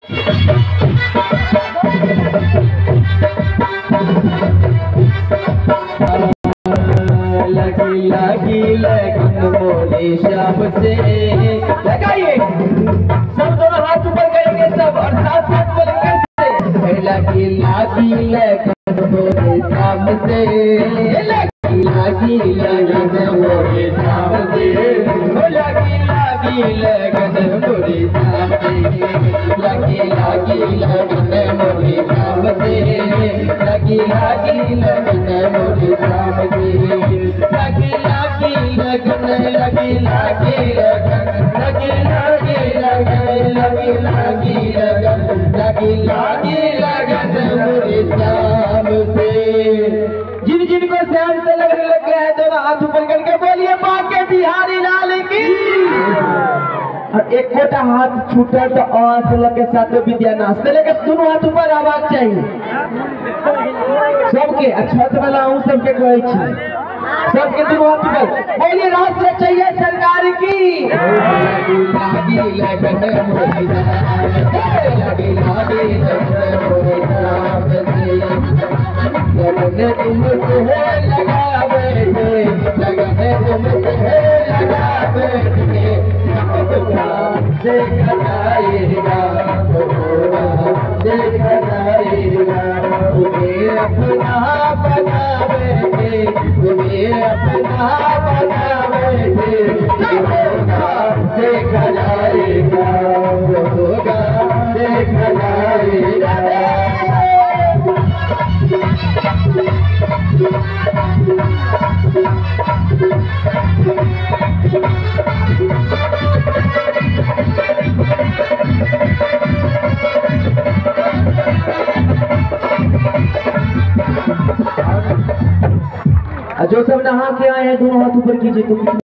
लगी लगी लगन मोरे श्याम से। लगाइए सब, दोनों हाथ ऊपर करेंगे सब और साथ साथ बोलेंगे। लगी लगी लगन मोरे श्याम से, लगी लगी लगन मोरे श्याम से, लगी लगी लगन मोरे श्याम से, लगी लगी लगन मोरे श्याम से, लगी लगी लगन मोरे श्याम से, लगी लगी लगन, लगी लगी लगन, लगी लगी लगन, लगी लगी लगन, लगी लगी लगन मोरे श्याम से। जिन जिनको श्याम से लगने लग गया है दोनों हाथ ऊपर करके बोलिए बांके बिहारी लाल की। और एक कोटा हाथ छूटा तो आंसू के साथ विद्या नाश लेकर दोनों हाथ ऊपर आवाज चाहिए सबके। अच्छा तो वाला हूँ सबके कहे छी, सबके दोनों हाथ ऊपर बोलिए राष्ट्र चाहिए सरकार की। लगी लगन मोरे लगी लगी लगन मोरे नाम से, लगन तुमसे लगा बैठे, लगन तुमसे लगा बैठे, देखा जाएगा देखा जाएगा, तुम्हें अपना बना बैठे, तुम्हें अपना बना बैठे, देखा जाएगा होगा देखा जाएगा। जो सब नहा के आए हैं दोनों हाथ ऊपर कीजिए तो